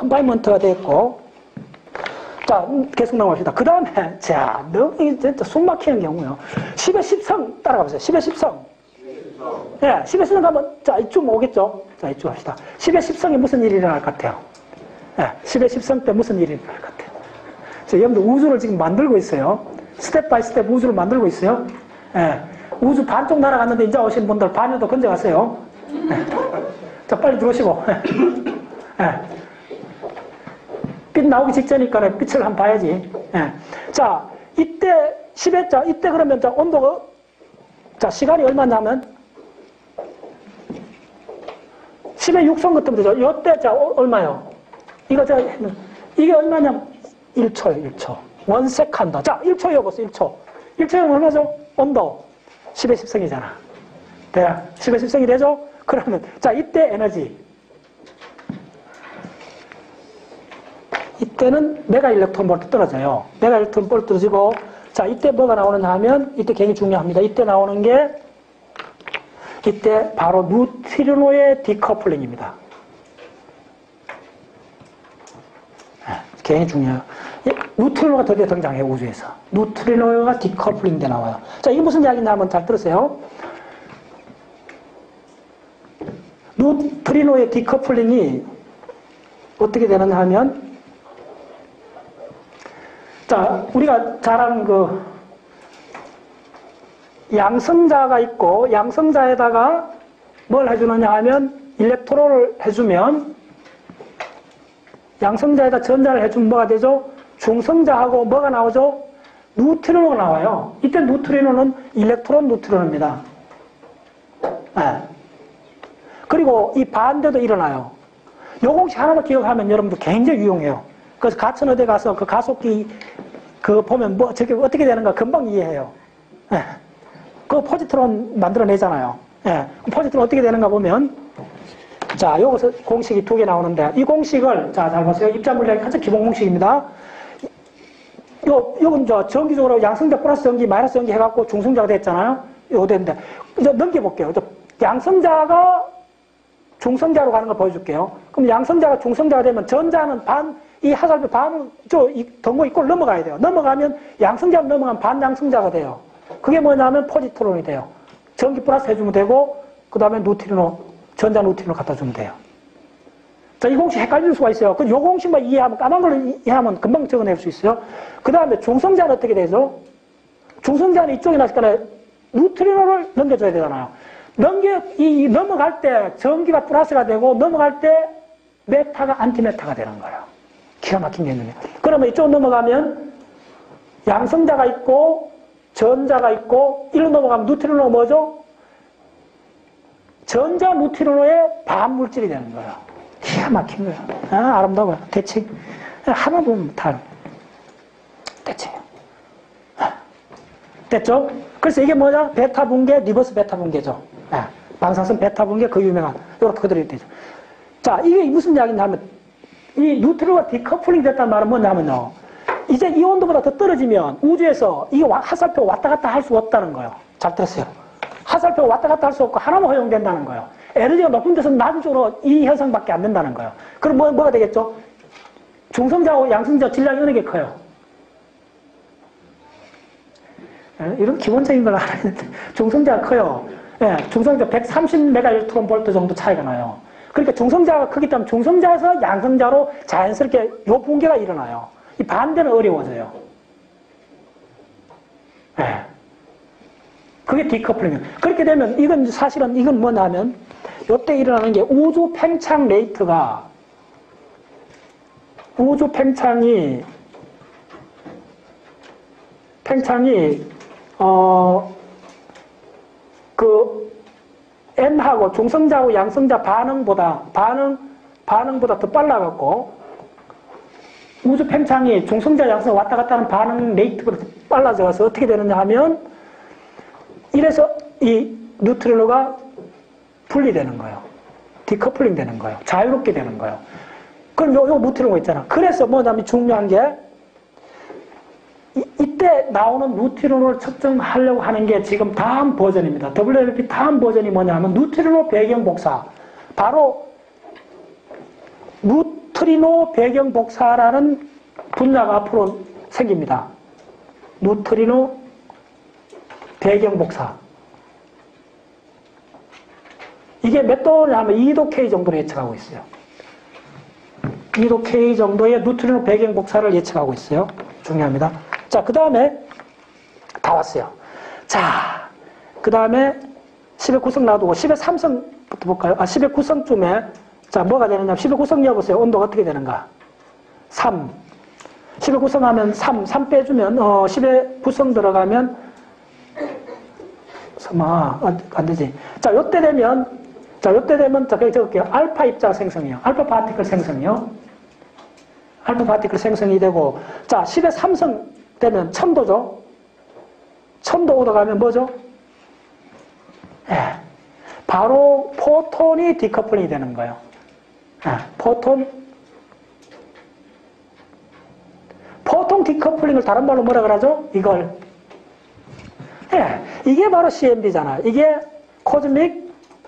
컨파인먼트가 됐고, 자, 계속 넘어갑시다. 그 다음에, 자, 너무 진짜 숨 막히는 경우요. 10의 10성 따라가보세요. 10의 10성. 예, 10의 10성 가면, 자, 이쯤 오겠죠? 자, 이쯤 합시다. 10의 10성에 무슨 일이 일어날 것 같아요? 예, 10의 10성 때 무슨 일이 일어날 것 같아요? 자, 여러분들 우주를 지금 만들고 있어요. 스텝 바이 스텝 우주를 만들고 있어요. 예, 우주 반쪽 날아갔는데 이제 오신 분들 반여도 건져가세요. 예. 자, 빨리 들어오시고. 예. 빛 나오기 직전이니까 빛을 한번 봐야지. 예. 자, 이때 10회, 자, 이때 그러면 자, 온도가, 자, 시간이 얼마냐면 10의 6성 같으면 되죠. 요때, 자, 얼마요? 이거 자, 이게 얼마냐면 1초요, 1초. 1세컨드. 자, 1초 여보세요, 1초. 1초면 얼마죠? 온도. 10의 10성이잖아. 네. 10의 10성이 되죠? 그러면, 자, 이때 에너지. 이때는 메가 일렉트론 볼트 떨어져요. 메가 일렉트론 볼트 떨어지고, 자, 이때 뭐가 나오느냐 하면, 이때 굉장히 중요합니다. 이때 나오는 게, 이때 바로 뉴트리노의 디커플링입니다. 굉장히 중요해요. 뉴트리노가 드디어 등장해요, 우주에서. 뉴트리노가 디커플링 돼 나와요. 자, 이게 무슨 이야기냐 하면 잘 들으세요. 뉴트리노의 디커플링이 어떻게 되느냐 하면, 자, 우리가 잘 아는 그 양성자가 있고 양성자에다가 뭘 해주느냐 하면 일렉트론을 해주면 양성자에다 전자를 해주면 뭐가 되죠? 중성자하고 뭐가 나오죠? 뉴트리노가 나와요. 이때 뉴트리노는 일렉트론 뉴트리노입니다. 네. 그리고 이 반대도 일어나요. 요 공식 하나만 기억하면 여러분들 굉장히 유용해요. 그래서 가천어대 가서 그 가속기 그 보면 뭐 저게 어떻게 되는가 금방 이해해요. 예. 그 포지트론 만들어내잖아요. 예. 포지트론 어떻게 되는가 보면 자, 여기서 공식이 두 개 나오는데 이 공식을 자, 잘 보세요. 입자물리학의 가장 기본 공식입니다. 요건 저 정기적으로 양성자 플러스 전기 마이너스 전기 해갖고 중성자가 됐잖아요. 요거 됐는데 이제 넘겨볼게요. 양성자가 중성자로 가는 걸 보여줄게요. 그럼 양성자가 중성자가 되면 전자는 이 화살표 반을 이 덩고 입구를 넘어가야 돼요. 넘어가면 양성자로 넘어가면 반양성자가 돼요. 그게 뭐냐면 포지트론이 돼요. 전기 플러스 해주면 되고 그 다음에 뉴트리노, 전자 뉴트리노 갖다 주면 돼요. 자, 이 공식 헷갈릴 수가 있어요. 그 요 공식만 이해하면 까만 걸로 이해하면 금방 적어낼 수 있어요. 그 다음에 중성자는 어떻게 되죠? 중성자는 이쪽에 나왔을 때 뉴트리노를 넘겨줘야 되잖아요. 넘어갈 때 전기가 플러스가 되고 넘어갈 때 메타가 안티메타가 되는 거예요. 기가 막힌 개념이에요. 그러면 이쪽 넘어가면 양성자가 있고 전자가 있고 이리로 넘어가면 뉴트리노가 뭐죠? 전자 뉴트리노의 반물질이 되는 거예요. 기가 막힌 거예요. 아, 아름다워요. 대칭. 하나 보면 다 대칭이에요. 됐죠? 그래서 이게 뭐냐? 베타 붕괴, 리버스 베타 붕괴죠. 방사선 베타 붕괴 그 유명한 이렇게 그대로 되죠. 자, 이게 무슨 이야기냐 하면 이 뉴트리노가 디커플링 됐다는 말은 뭐냐면요. 이제 이 온도보다 더 떨어지면 우주에서 이 화살표가 왔다 갔다 할 수 없다는 거예요. 잘 들었어요. 화살표가 왔다 갔다 할 수 없고 하나만 허용된다는 거예요. 에너지가 높은 데서는 낮은 쪽으로 이 현상밖에 안 된다는 거예요. 그럼 뭐가 되겠죠? 중성자하고 양성자 질량이 어느 게 커요? 이런 기본적인 걸 알아야 되는데 중성자가 커요. 예, 중성자 130메가일렉트론볼트 정도 차이가 나요. 그러니까 중성자가 크기 때문에 중성자에서 양성자로 자연스럽게 요 붕괴가 일어나요. 이 반대는 어려워져요. 예. 그게 디커플링이에요. 그렇게 되면 이건 사실은 이건 뭐냐면 요때 일어나는 게 우주 팽창 레이트가 우주 팽창이 N하고 중성자하고 양성자 반응보다 더 빨라갖고 우주 팽창이 중성자 양성 왔다 갔다 하는 반응 레이트보다 더 빨라져서 어떻게 되느냐 하면 이래서 이 뉴트리노가 분리되는 거예요. 디커플링 되는 거예요. 자유롭게 되는 거예요. 그럼 요 뉴트리노가 있잖아. 그래서 뭐냐면 중요한 게 이때 나오는 뉴트리노를 측정하려고 하는 게 지금 다음 버전입니다. WLP 다음 버전이 뭐냐면 뉴트리노 배경 복사. 바로 뉴트리노 배경 복사라는 분야가 앞으로 생깁니다. 뉴트리노 배경 복사. 이게 몇 도냐 하면 2도 K 정도로 예측하고 있어요. 2도 K 정도의 뉴트리노 배경 복사를 예측하고 있어요. 중요합니다. 자, 그 다음에 다 왔어요. 자, 그 다음에 10의 9성 놔두고 10의 3성부터 볼까요? 10의 9성쯤에 자, 뭐가 되느냐? 10의 9성 여보세요. 온도가 어떻게 되는가? 3. 10의 9성 하면 3 빼주면 10의 9성 들어가면 안 되지. 자, 요때 되면 자, 여기 적을게요. 알파 입자 생성이요. 알파 파티클 생성이요. 알파 파티클 생성이 되고, 자, 10의 3성 되면 1000도죠. 1000도 오더 가면 뭐죠? 예. 바로 포톤이 디커플링이 되는 거예요. 예. 포톤 디커플링을 다른 말로 뭐라 그러죠? 이걸. 예. 이게 바로 CMB잖아. 이게 코즈믹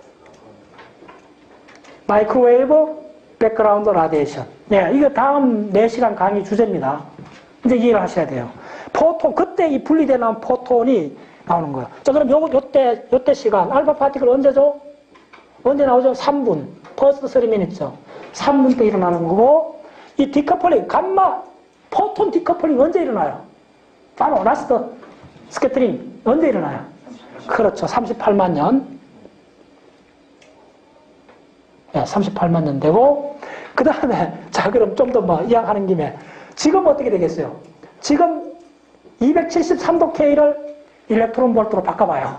마이크로웨이브 백그라운드 라디에이션. 네, 이거 다음 4시간 강의 주제입니다. 이제 이해를 하셔야 돼요. 포톤, 그때 이 분리돼 나온 포톤이 나오는 거예요. 자, 그럼 요때 시간, 알파 파티클 언제죠? 언제 나오죠? 3분. 퍼스트 3미니트죠. 3분 때 일어나는 거고, 이 디커플링, 감마, 포톤 디커플링 언제 일어나요? 바로 라스트 스캐터링 언제 일어나요? 그렇죠. 38만 년. 네, 38만 년 되고, 그 다음에, 자, 그럼 좀 더 뭐, 이야기하는 김에, 지금 어떻게 되겠어요? 지금 273도 K를 일렉트론 볼트로 바꿔봐요.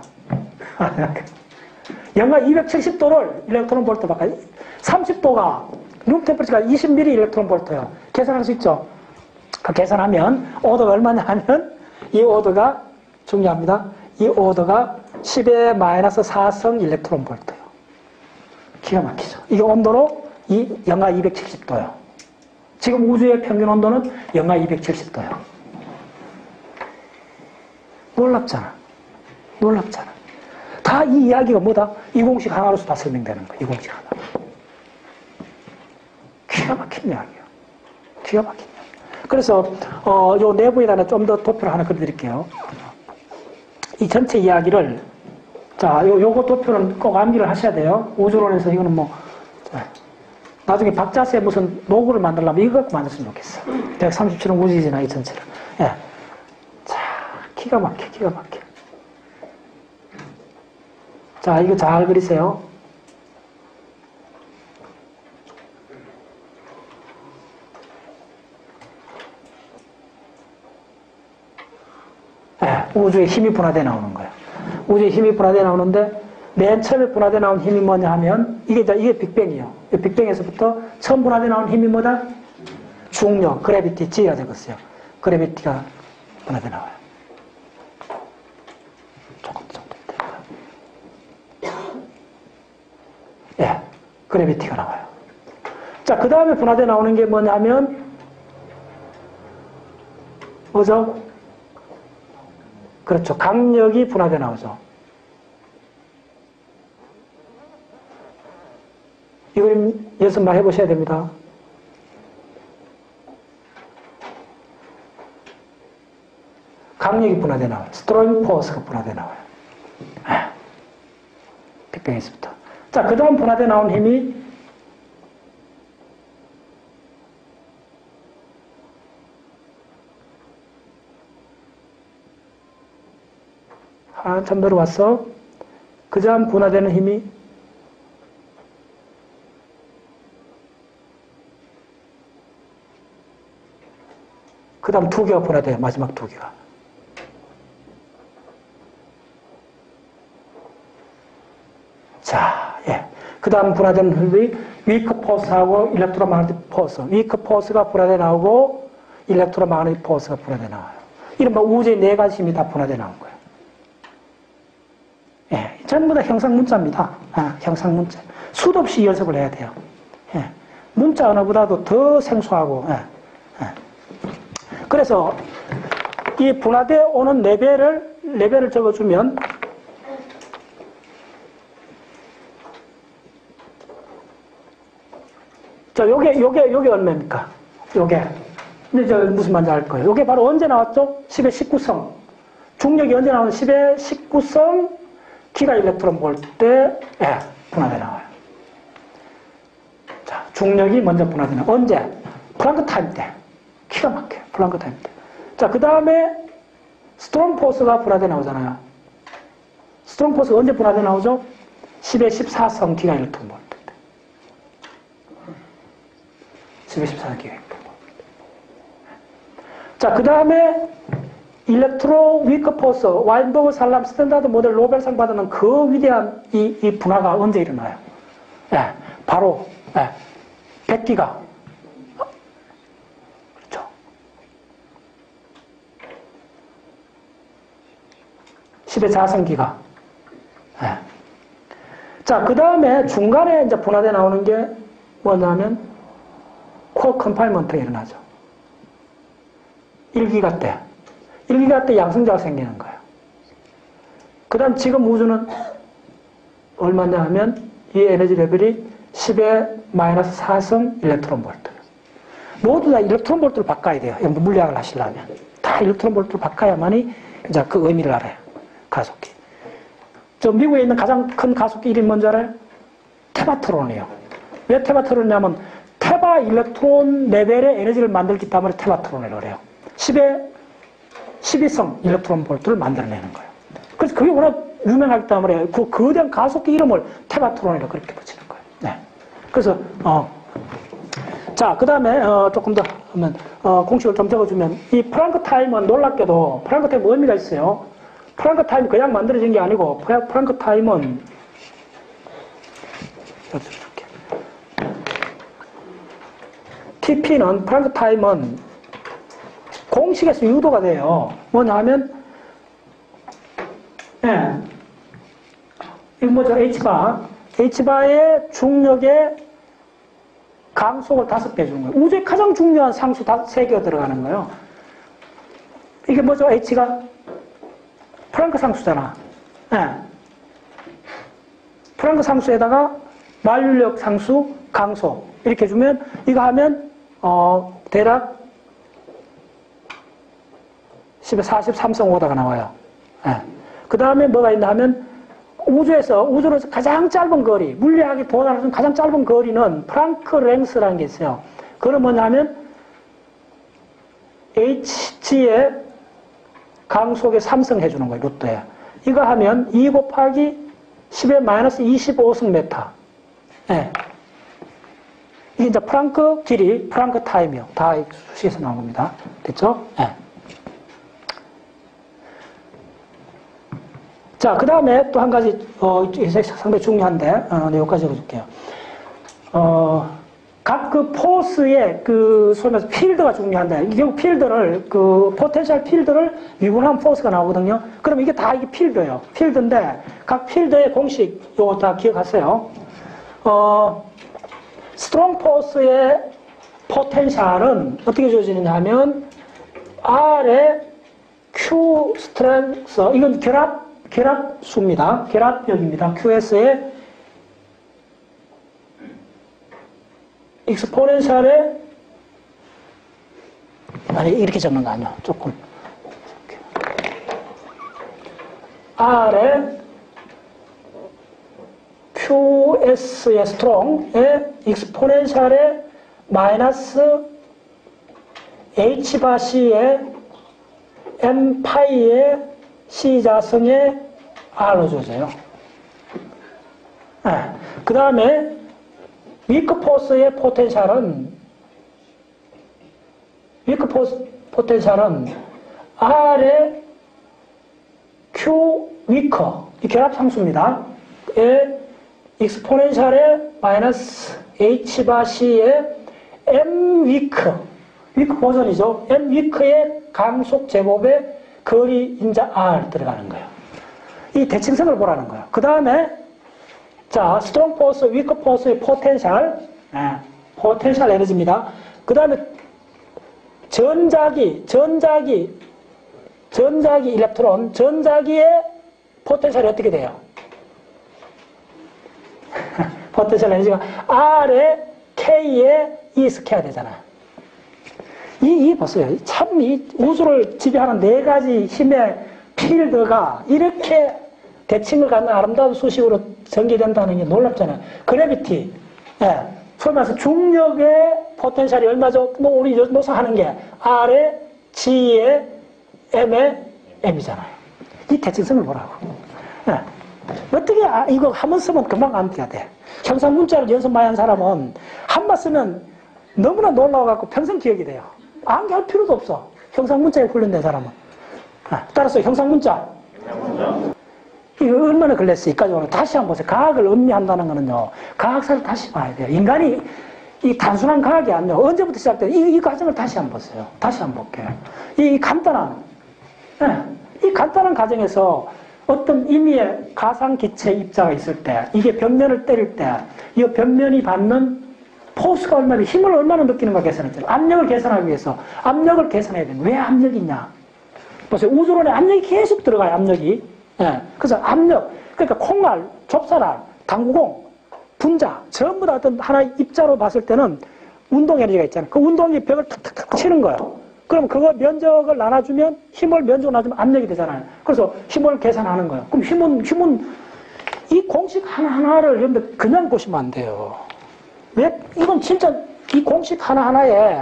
영하 270도를 일렉트론 볼트로 바꿔요. 30도가, 룸 템퍼처가 20mm 일렉트론 볼트예요. 계산할 수 있죠? 그 계산하면, 오더가 얼마냐 하면, 이 오더가, 중요합니다. 이 오더가 10의 마이너스 4성 일렉트론 볼트예요. 기가 막히죠. 이게 온도로 영하 270도요. 지금 우주의 평균 온도는 영하 270도요. 놀랍잖아. 다 이 이야기가 뭐다? 이 공식 하나로서 다 설명되는 거야. 이 공식 하나. 기가 막힌 이야기야. 기가 막힌 이야기. 그래서 요 내부에다가 좀 더 도표를 하나 그려드릴게요. 이 전체 이야기를 자, 요거 도표는 꼭 암기를 하셔야 돼요. 우주론에서 이거는 뭐, 자, 나중에 박자세 무슨 노구를 만들려면 이거 갖고 만들었으면 좋겠어. 137은 우주이잖아, 이 전체를. 예. 자, 기가 막혀. 자, 이거 잘 그리세요. 예, 우주의 힘이 분화되어 나오는 거예요. 우주의 힘이 분화되어 나오는데 맨 처음에 분화되어 나온 힘이 뭐냐 하면 이게 빅뱅이에요. 빅뱅에서부터 처음 분화되어 나온 힘이 뭐다? 중력, 그래비티, G가 적었어요. 그래비티가 분화되어 나와요. 조금 정도 될까? 예, 그래비티가 나와요. 자, 그 다음에 분화되어 나오는 게 뭐냐 하면 뭐죠? 그렇죠. 강력이 분화되어 나오죠. 이 그림 연습만 해보셔야 됩니다. 강력이 분화되어 나와요. 스트로잉 포스가 분화되어 나와요. 빅뱅에서부터. 자, 그 다음 분화되어 나온 힘이 한참 내려왔어. 그 다음 분화되는 힘이 그 다음 2개가 분화돼요. 마지막 2개가. 자, 예. 그 다음 분화되는 힘이 위크 포스하고 일렉트로마그네틱 포스. 위크 포스가 분화돼 나오고 일렉트로마그네틱 포스가 분화돼 나와요. 이른바 우주의 4가지 힘이 다 분화돼 나온 거예요. 예, 전부 다 형상 문자입니다. 형상 문자. 수도 없이 연습을 해야 돼요. 예, 문자 언어보다도 더 생소하고. 그래서 이 분화되어 오는 레벨을 적어주면 자, 요게 얼마입니까? 요게. 근데 저 무슨 말인지 알 거예요. 요게 바로 언제 나왔죠? 10의 19성. 중력이 언제 나오는 10의 19성 기가 일렉트론 볼트에 분화돼 나와요. 자, 중력이 먼저 분화되는 언제? 플랑크 타임 때. 기가 막혀요. 플랑크 타임 때. 자, 그 다음에 스트롱 포스가 분화돼 나오잖아요. 스트롱 포스가 언제 분화돼 나오죠? 10의 14성 기가 일렉트론 볼트 때. 10의 14성 기가 일렉트론 볼트. 자, 그 다음에 일렉트로 위크 포스, 와인버그 살람 스탠다드 모델 노벨상 받는 그 위대한 이 분화가 언제 일어나요? 예, 바로, 백기가. 그렇죠. 십의 자성기가. 예. 자, 그 다음에 중간에 이제 분화돼 나오는 게 뭐냐면, 코어 컨파인먼트가 일어나죠. 1기가 때. 1기가 때 양성자가 생기는 거예요. 그 다음 지금 우주는 얼마냐 하면 이 에너지 레벨이 10의 마이너스 4성 일렉트론 볼트. 모두 다 일렉트론 볼트를 바꿔야 돼요. 물리학을 하시려면. 다 일렉트론 볼트를 바꿔야만이 이제 그 의미를 알아요. 가속기. 저 미국에 있는 가장 큰 가속기 이름이 뭔지 알아요? 테바트론이에요. 왜 테바트론이냐면 테바 일렉트론 레벨의 에너지를 만들기 때문에 테바트론이라고 해요. 10의 12성 일렉트론 볼트를 만들어내는 거예요. 그래서 그게 워낙 유명하기 때문에 그 거대한 가속기 이름을 테바트론이라고 그렇게 붙이는 거예요. 네. 그래서, 자, 그 다음에, 조금 더 하면, 공식을 좀 적어주면, 이 플랑크 타임은 놀랍게도, 플랑크 타임 의미가 있어요. 플랑크 타임이 그냥 만들어진 게 아니고, 플랑크 타임은, 이렇게. TP는, 플랑크 타임은, 공식에서 유도가 돼요. 뭐냐 하면, 이거 뭐죠? H바. H바의 중력의 강속을 5배 주는 거예요. 우주의 가장 중요한 상수 3개가 들어가는 거예요. 이게 뭐죠? H가? 플랑크 상수잖아. 플랑크 상수에다가 만류력 상수, 강속. 이렇게 주면, 이거 하면, 대략 10의 43성 오다가 나와요. 그 다음에 뭐가 있나 하면 우주로서 가장 짧은 거리, 물리학이 도달하는 가장 짧은 거리는 프랑크 랭스라는 게 있어요. 그건 뭐냐면 H의 강속에 3성 해주는 거예요. 루트에. 이거 하면 2 곱하기 10의 마이너스 25성 메타. 이게 이제 프랑크 길이, 프랑크 타임이요. 다 수식에서 나온 겁니다. 됐죠? 자, 그 다음에 또 한 가지, 상당히 중요한데, 여기까지 적어줄게요. 각 그 포스의 소위 말해서 필드가 중요한데, 이 경우 필드를, 포텐셜 필드를 미분하면 포스가 나오거든요. 그럼 이게 다 이게 필드예요. 필드인데, 각 필드의 공식, 요거 다 기억하세요. 스트롱 포스의 포텐셜은 어떻게 주어지느냐 하면, R의 Q 스트렝스, 이건 결합수입니다. 결합력입니다. QS의 익스포넨셜의 아니 이렇게 적는 거 아니야. 조금 R의 QS의 스트롱의 익스포넨셜의 마이너스 H바 C의 M 파이의 C자성의 R로 주어져요. 그 다음에 위크 포스의 포텐셜은 R의 Q 위커, 이 결합상수입니다. 의 익스포넨셜의 마이너스 H바 C의 M 위크 버전이죠. M 위크의 강속 제곱의 거리 인자 R 들어가는 거예요. 이 대칭성을 보라는 거예요. 그 다음에 자, 스트롱 포스, 위크 포스의 포텐셜 에너지입니다. 그 다음에 전자기 일렉트론, 전자기의 포텐셜이 어떻게 돼요? 포텐셜 에너지가 R의 K에 ESK가 되잖아요. 이 보세요. 참 이 우주를 지배하는 네 가지 힘의 필드가 이렇게 대칭을 갖는 아름다운 수식으로 전개된다는 게 놀랍잖아요. 그래비티, 예, 소위 말해서 중력의 포텐셜이 얼마죠? 뭐 우리 노사하는 게 R에 G에 M에 M이잖아요. 이 대칭성을 보라고. 예. 어떻게 이거 한번 쓰면 금방 암기가 돼. 형상 문자를 연습 많이 한 사람은 한 번 쓰면 너무나 놀라워갖고 평생 기억이 돼요. 암기할 필요도 없어. 형상 문자에 훈련된 사람은. 따라서 형상 문자. 이거 얼마나 걸렸어? 이까지 오늘 다시 한번 보세요. 과학을 음미한다는 거는요, 과학사를 다시 봐야 돼요. 인간이 이 단순한 과학이 아니요. 언제부터 시작돼요? 이 과정을 다시 한번 보세요. 다시 한번 볼게요. 이 간단한, 이 간단한 과정에서 어떤 임의의 가상기체 입자가 있을 때, 이게 벽면을 때릴 때, 이 벽면이 받는 포스가 얼마나, 힘을 얼마나 느끼는가 계산했잖아요. 압력을 계산하기 위해서 압력을 계산해야 됩니다. 왜 압력이 있냐? 보세요. 우주론에 압력이 계속 들어가요, 압력이. 예. 그래서 압력, 그러니까 콩알, 좁쌀알, 당구공, 분자, 전부 다 어떤 하나의 입자로 봤을 때는 운동 에너지가 있잖아요. 그 운동이 벽을 탁탁탁 치는 거예요. 그럼 그거 면적을 나눠주면, 힘을 면적을 나눠주면 압력이 되잖아요. 그래서 힘을 계산하는 거예요. 그럼 힘은, 이 공식 하나하나를 여러분들 그냥 보시면 안 돼요. 왜? 이건 진짜 이 공식 하나하나에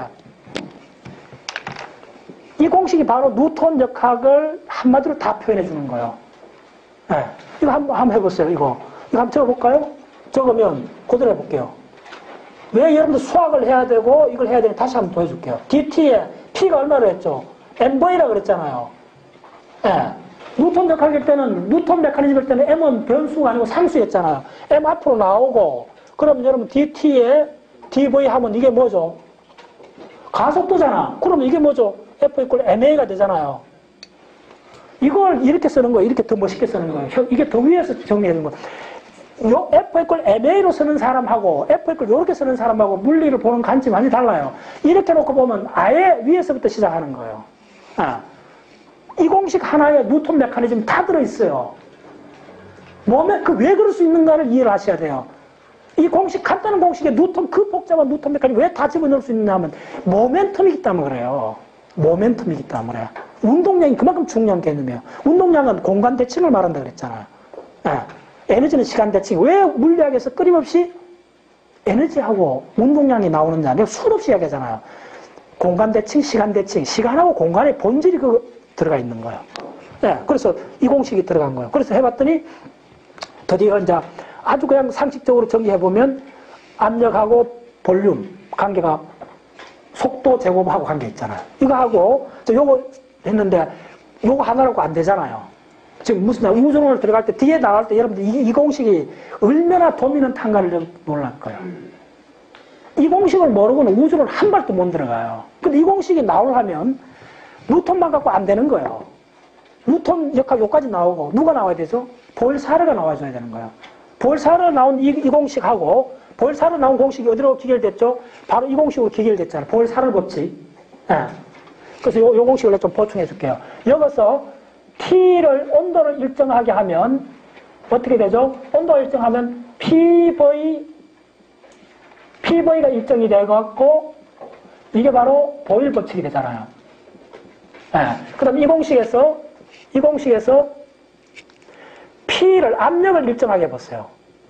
이 공식이 바로 뉴턴 역학을 한마디로 다 표현해 주는 거예요. 네. 이거 한번 해보세요. 이거 한번 적어볼까요? 적으면 그대로 해볼게요. 왜 여러분들 수학을 해야 되고 이걸 해야 되는지 다시 한번 보여줄게요. DT에 P가 얼마로 했죠? MV라고 그랬잖아요. 네. 뉴턴 역학일 때는, 뉴턴 메커니즘일 때는 M은 변수가 아니고 상수였잖아요. M 앞으로 나오고, 그럼 여러분 DT에 DV 하면 이게 뭐죠? 가속도잖아. 그럼 이게 뭐죠? F 이퀄 MA가 되잖아요. 이걸 이렇게 쓰는 거예요. 이렇게 더 멋있게 쓰는 거예요. 이게 더 위에서 정리해 준 거예요. 요 F 이퀄 MA로 쓰는 사람하고 F 이퀄 이렇게 쓰는 사람하고 물리를 보는 관점이 많이 달라요. 이렇게 놓고 보면 아예 위에서부터 시작하는 거예요. 이 공식 하나에 뉴턴 메커니즘 다 들어있어요. 몸에 왜 그럴 수 있는가를 이해를 하셔야 돼요. 이 공식, 간단한 공식에 뉴턴, 그 복잡한 뉴턴 메커니즘 왜 다 집어넣을 수 있느냐면 모멘텀이기 때문에 그래요. 모멘텀이기 때문에. 운동량이 그만큼 중요한 개념이에요. 운동량은 공간 대칭을 말한다 그랬잖아요. 에너지는 시간 대칭. 왜 물리학에서 끊임없이 에너지하고 운동량이 나오느냐. 내가 수없이 이야기하잖아요. 공간 대칭, 시간 대칭. 시간하고 공간의 본질이 들어가 있는 거예요. 그래서 이 공식이 들어간 거예요. 그래서 해봤더니 드디어 이제 아주 그냥 상식적으로 정리해보면 압력하고 볼륨 관계가 속도 제곱하고 관계 있잖아요. 이거 하고 요거 했는데 요거 하나라고 안 되잖아요. 지금 무슨 우주론을 들어갈 때 뒤에 나갈 때 여러분들 이 공식이 얼마나 도미넌트한가를 몰랄 거예요. 이 공식을 모르고는 우주론 한 발도 못 들어가요. 근데 이 공식이 나오려면 뉴턴만 갖고 안 되는 거예요. 뉴턴 역학 요까지 나오고 누가 나와야 되죠? 보일사르가 나와줘야 되는 거예요. 보일사르 나온 이 공식하고 보일사르 나온 공식이 어디로 기결됐죠? 바로 이 공식으로 기결됐잖아요. 보일사르 법칙. 그래서 요 공식을 좀 보충해 줄게요. 여기서 T를 온도를 일정하게 하면 어떻게 되죠? 온도를 일정하면 PV가 일정이 돼갖고 이게 바로 보일 법칙이 되잖아요. 그럼 이 공식에서 P를 압력을 일정하게 해보세요.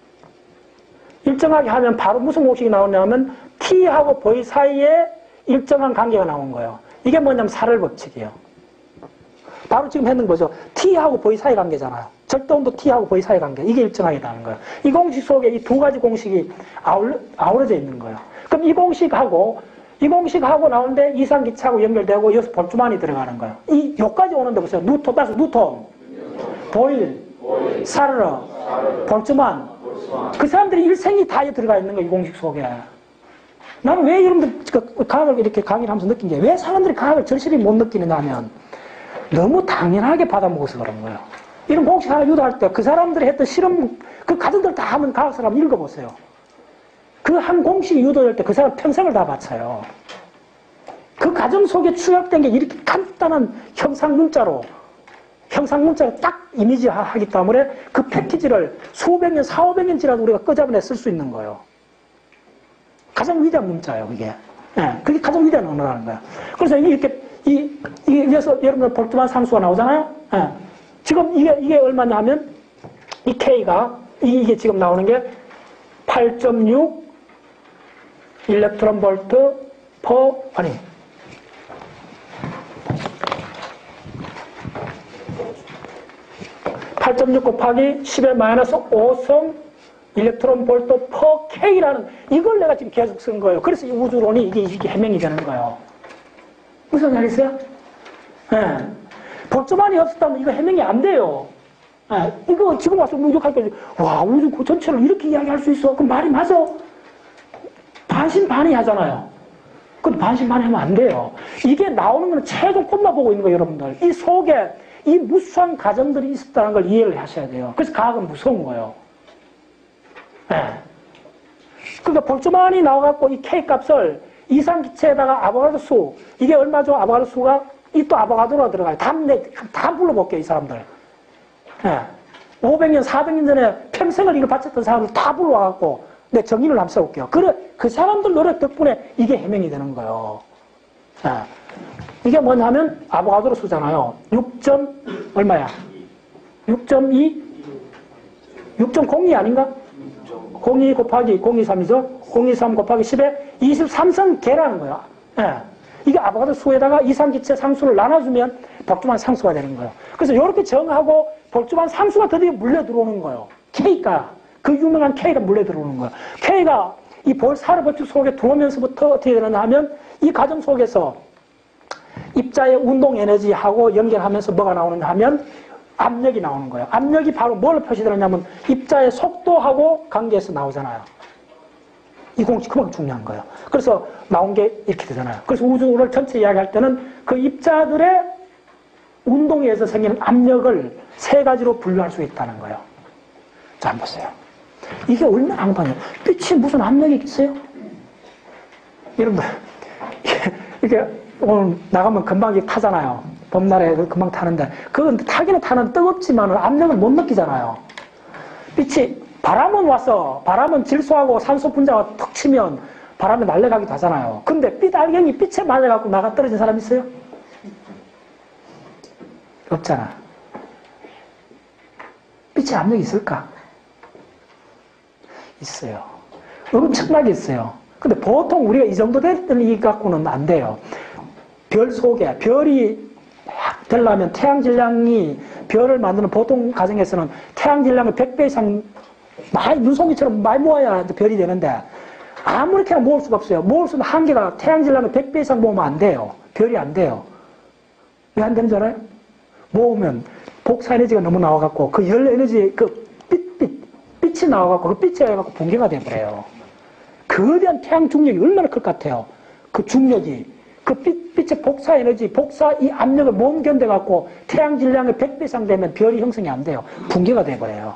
일정하게 하면 바로 무슨 공식이 나오냐면 T하고 V 사이에 일정한 관계가 나온 거예요. 이게 뭐냐면 사를 법칙이에요. 바로 지금 했는 거죠. T하고 V 사이 관계잖아요. 절대온도 T하고 V 사이 관계. 이게 일정하게 나는 거예요. 이 공식 속에 이 두 가지 공식이 아우러져 있는 거예요. 그럼 이 공식하고 나오는데 이상기차하고 연결되고 여기서 볼주만이 들어가는 거예요. 요까지 오는데 보세요. 뉴턴, 보일, 사르르, 볼주만. 그 사람들이 일생이 다 들어가 있는 거예요. 이 공식 속에. 나는 왜 여러분들 과학을 이렇게 강의를 하면서 느낀 게 왜 사람들이 과학을 절실히 못 느끼느냐 하면 너무 당연하게 받아먹어서 그런 거예요. 이런 공식 하나 유도할 때 그 사람들이 했던 실험, 그 가정들 다 하면 과학 사람 읽어보세요. 그 한 공식이 유도될 때 그 사람 평생을 다 바쳐요. 그 과정 속에 추격된 게 이렇게 간단한 형상 문자로 딱 이미지하기 때문에 그 패키지를 수백 년, 400~500년 지나도 우리가 끄잡아내 쓸 수 있는 거예요. 가장 위대한 문자예요, 그게. 예, 그게 가장 위대한 언어라는 거야. 그래서 여기서 여러분들 볼트만 상수가 나오잖아요? 예. 지금 이게 얼마냐 하면, 이 K가, 이게 지금 나오는 게 8.6 일렉트론 볼트 퍼, 8.6 곱하기 10의 마이너스 5성 일렉트론 볼트 퍼 K라는 이걸 내가 지금 계속 쓴 거예요. 그래서 이 우주론이 이게 해명이 되는 거예요. 무슨 말 있어요? 예. 볼트만이 없었다면 이거 해명이 안 돼요. 예. 이거 지금 와서 무적할 때, 와, 우주 그 전체를 이렇게 이야기할 수 있어? 그럼 말이 맞아? 반신반의 하잖아요. 근데 반신반의 하면 안 돼요. 이게 나오는 건 최종 끝만 보고 있는 거예요, 여러분들. 이 속에 이 무수한 과정들이 있었다는 걸 이해를 하셔야 돼요. 그래서 과학은 무서운 거예요. 예. 그러니까 볼트만이 나와갖고 이 K 값을 이상기체에다가 아보가드로 수, 이게 얼마죠? 아보가드로 수가? 이 또 아보가드로가 들어가요. 다 불러볼게요, 이 사람들. 예. 500년, 400년 전에 평생을 이걸 바쳤던 사람을 다 불러와갖고, 내 정의를 한번 써볼게요. 그 사람들 노력 덕분에 이게 해명이 되는 거예요. 예. 이게 뭐냐면, 아보가드로 수잖아요. 얼마야? 6.2? 6.02 아닌가? 02 곱하기 023이죠? 023 곱하기 10에 23성 개라는 거예요. 예. 이게 아보가드로 수에다가 이상기체 상수를 나눠주면 볼트만 상수가 되는 거예요. 그래서 이렇게 정하고 볼트만 상수가 드디어 물려 들어오는 거예요. K가, 그 유명한 K가 물려 들어오는 거예요. K가 이 볼사르 법칙 속에 들어오면서부터 어떻게 되느냐 하면 이 과정 속에서 입자의 운동 에너지하고 연결하면서 뭐가 나오느냐 하면 압력이 나오는 거예요. 압력이 바로 뭘 표시되느냐면 입자의 속도하고 관계해서 나오잖아요. 이 공식 그만큼 중요한 거예요. 그래서 나온 게 이렇게 되잖아요. 그래서 우주를 전체 이야기할 때는 그 입자들의 운동에 의해서 생기는 압력을 세 가지로 분류할 수 있다는 거예요. 자, 한번 보세요. 이게 얼마나 앙반이에요. 빛이 무슨 압력이 있겠어요? 여러분들, 이게 오늘 나가면 금방 타잖아요. 봄날에 금방 타는데, 그건 타기는 타는 뜨겁지만 압력을 못 느끼잖아요. 빛이, 바람은 질소하고 산소 분자가 턱 치면 바람에 날아가기도 하잖아요. 근데 빛알갱이 빛에 맞아갖고 나가 떨어진 사람 있어요? 없잖아. 빛에 압력이 있을까? 있어요. 엄청나게 있어요. 근데 보통 우리가 이 정도 됐더니 이 갖고는 안 돼요. 별 속에, 별이 되려면 태양 질량이, 별을 만드는 보통 가정에서는 태양 질량을 100배 이상 많이, 눈송이처럼 많이 모아야 별이 되는데, 아무렇게나 모을 수가 없어요. 모을 수는 한계가 태양 질량을 100배 이상 모으면 안 돼요. 별이 안 돼요. 왜 안 되는 줄 알아요? 모으면 복사 에너지가 너무 나와갖고, 그 열 에너지, 빛이 나와갖고, 그 빛이 나와갖고 붕괴가 돼버려요. 거대한 태양 중력이 얼마나 클 것 같아요. 그 중력이. 그 빛의 복사 에너지, 이 압력을 못 견뎌갖고 태양 질량의 100배 이상 되면 별이 형성이 안 돼요. 붕괴가 돼버려요.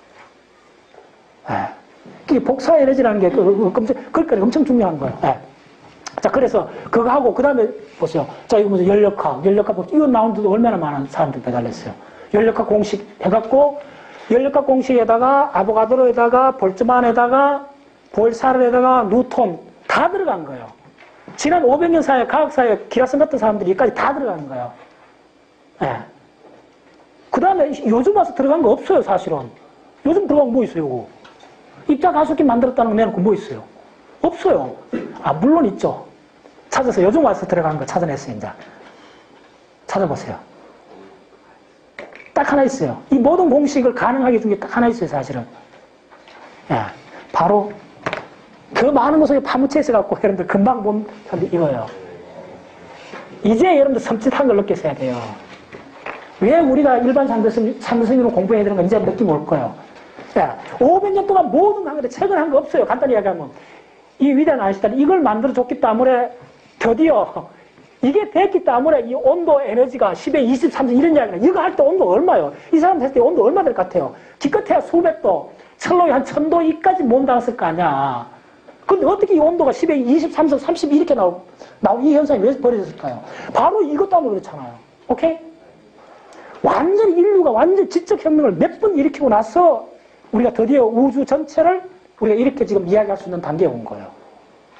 예. 복사 에너지라는 게 그러니까 엄청 중요한 거예요. 예. 자, 그래서 그거 하고, 그 다음에 보세요. 자, 이거 무슨 연력학 이거 나온 데도 얼마나 많은 사람들이 배달했어요. 연력학 공식 해갖고, 연력학 공식에다가 아보가드로에다가 볼트만에다가 보일사르에다가 뉴턴 다 들어간 거예요. 지난 500년 사이에 과학사에 기라성 같은 사람들이 여기까지 다 들어가는 거예요. 예. 그 다음에 요즘 와서 들어간 거 없어요, 사실은. 요즘 들어간 거 뭐 있어요, 이거? 입자 가속기 만들었다는 거 내놓고 뭐 있어요? 없어요. 아, 물론 있죠. 찾아서 요즘 와서 들어간 거 찾아냈어요, 이제. 찾아보세요. 딱 하나 있어요. 이 모든 공식을 가능하게 준 게 딱 하나 있어요, 사실은. 예. 바로 그 많은 것을 파묻혀 있어갖고 여러분들 금방 본 이거예요. 이제 여러분들 섬찟한 걸 느끼셔야 돼요. 왜 우리가 일반 상대성으로 공부해야 되는 건 이제 느낌 올 거예요. 야, 500년 동안 모든 한 건데 최근 한 거 없어요. 간단히 이야기하면. 이 위대한 아인슈타인이 이걸 만들어줬기 때문에 드디어 이게 됐기 때문에 이 온도 에너지가 10에 23 이런 이야기는 이거 할 때 온도 얼마예요? 이 사람 했을 때 온도 얼마 될 것 같아요? 기껏해야 수백 도, 철로에 한 1000도까지 못 나왔을 거 아니야. 근데 어떻게 이 온도가 10에 23, 30 이렇게 나온 이 현상이 왜 벌어졌을까요? 바로 이것 때문에 그렇잖아요. 오케이? 완전히 인류가 완전 지적 혁명을 몇 번 일으키고 나서 우리가 드디어 우주 전체를 우리가 이렇게 지금 이야기할 수 있는 단계에 온 거예요.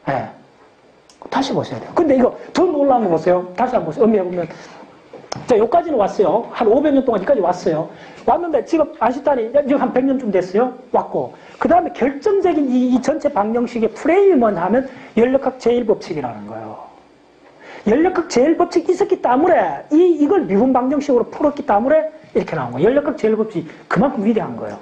예. 다시 보셔야 돼요. 근데 이거 더 놀라운 거 보세요. 다시 한번 보세요. 음미해보면. 자, 여기까지는 왔어요. 한 500년 동안 여기까지 왔어요. 왔는데 지금 아인슈타인이 지금 한 100년쯤 됐어요. 왔고. 그 다음에 결정적인 이 전체 방정식의 프레임이 뭐냐 하면 연력학 제1법칙이라는 거예요. 연력학 제1법칙이 있었기 때문에 이걸 미분 방정식으로 풀었기 때문에 이렇게 나온 거예요. 연력학 제1법칙이 그만큼 위대한 거예요.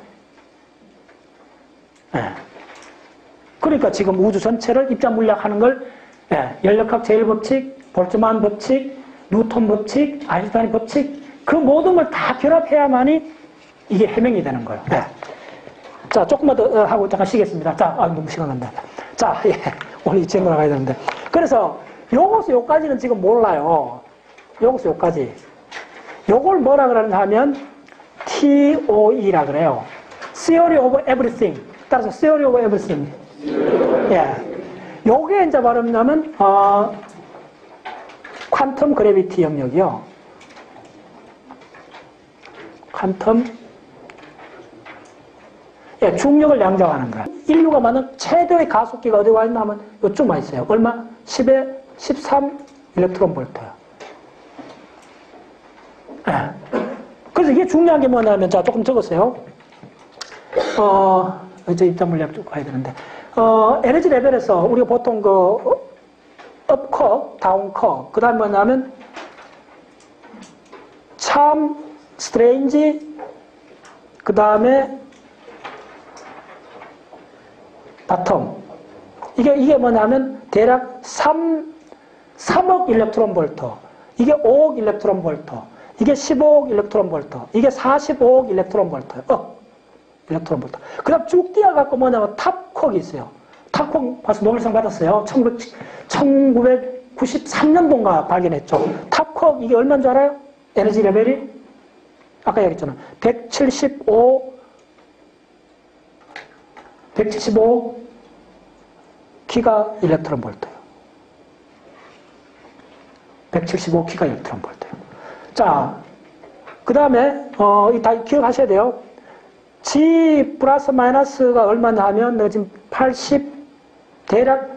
예. 그러니까 지금 우주 전체를 입자물리학하는 걸 연력학 제1법칙, 볼츠만 법칙, 뉴턴 법칙, 아인슈타인 법칙 그 모든 걸 다 결합해야만이 이게 해명이 되는 거예요. 네. 자, 조금만 더 하고 잠깐 쉬겠습니다. 자, 너무 시간 간다. 자, 오늘 이 친구 나가야 되는데. 그래서 요거서 요까지는 지금 몰라요. 요거서 요까지. 요걸 뭐라 그러냐 하면 TOE라 그래요. Theory of Everything. 따라서 Theory of Everything. 요게 이제 말하면 퀀텀 그래비티 영역이요. 퀀텀 중력을 양자화하는 거야. 인류가 만든 최대의 가속기가 어디 와 있나 하면 이쪽 와 있어요. 얼마? 10에 13 일렉트론 볼트야. 그래서 이게 중요한 게 뭐냐면, 자, 조금 적었어요. 이제 입자 물리학 쪽 가야 되는데, 에너지 레벨에서 우리가 보통 업 커브, 다운 커브, 그 다음에 뭐냐면, 참, 스트레인지, 그 다음에, 바텀. 이게 뭐냐면, 대략 3억 일렉트론 볼트. 이게 5억 일렉트론 볼트. 이게 15억 일렉트론 볼트. 이게 45억 일렉트론 볼트. 일렉트론 볼트. 그 다음 쭉 뛰어갖고 뭐냐면 탑콕이 있어요. 탑콕 벌써 노벨상 받았어요. 1993년도인가 발견했죠. 탑콕 이게 얼마인 줄 알아요? 에너지 레벨이? 아까 얘기했잖아. 175 기가 일렉트론 볼트예요. 175 기가 일렉트론 볼트예요. 자, 그 다음에 다 기억하셔야 돼요. G 플러스 마이너스가 얼마냐 하면 내가 지금 대략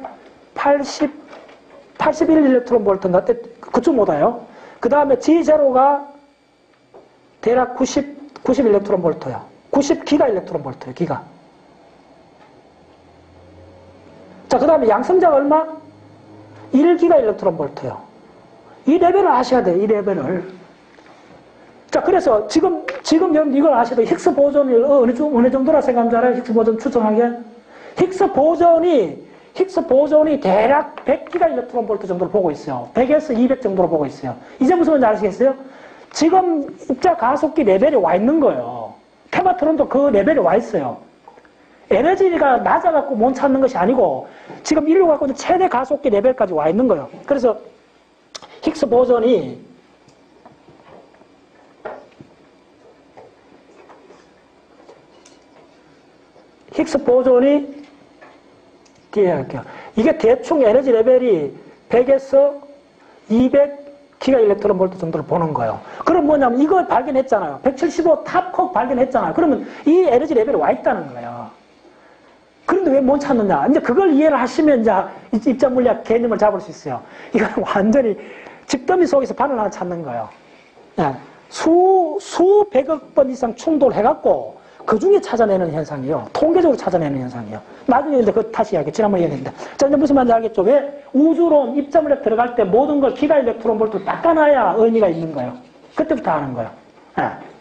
81 일렉트론 볼트인가 그쯤 못 와요. 그 다음에 G0가 대략 90 일렉트론 볼트예요. 90 기가 일렉트론 볼트예요. 기가. 자, 그 다음에 양성자가 얼마? 1기가 일렉트론 볼트예요. 이 레벨을 아셔야 돼요. 이 레벨을. 자, 그래서 지금 여러분 이걸 아셔야 돼요. 힉스 보존을 어느 정도라 생각하면 줄 알아요? 힉스 보존 추정하게? 힉스 보존이 대략 100기가 일렉트론 볼트 정도로 보고 있어요. 100에서 200 정도로 보고 있어요. 이제 무슨 말인지 아시겠어요? 지금 입자 가속기 레벨에 와 있는 거예요. 페마트론도 그 레벨에 와 있어요. 에너지가 낮아갖고 못 찾는 것이 아니고 지금 인류가 갖고 있는 최대 가속기 레벨까지 와 있는 거예요. 그래서 힉스 보존이 뒤에 할게요. 이게 대충 에너지 레벨이 100에서 200 기가 일렉트론 볼트 정도를 보는 거예요. 그럼 뭐냐면 이걸 발견했잖아요. 175 탑콕 발견했잖아요. 그러면 이 에너지 레벨이 와 있다는 거예요. 그런데 왜 못 찾느냐? 이제 그걸 이해를 하시면 이제 입자 물리학 개념을 잡을 수 있어요. 이건 완전히 집더미 속에서 바늘 하나 찾는 거예요. 수백억 번 이상 충돌해갖고 그 중에 찾아내는 현상이에요. 통계적으로 찾아내는 현상이에요. 나중에 이제 다시 이야기, 지난번에 얘기했는데. 자, 이제 무슨 말인지 알겠죠? 왜? 우주론 입자물리학 들어갈 때 모든 걸 기가 일렉트론 볼트로 닦아놔야 의미가 있는 거예요. 그때부터 하는 거예요.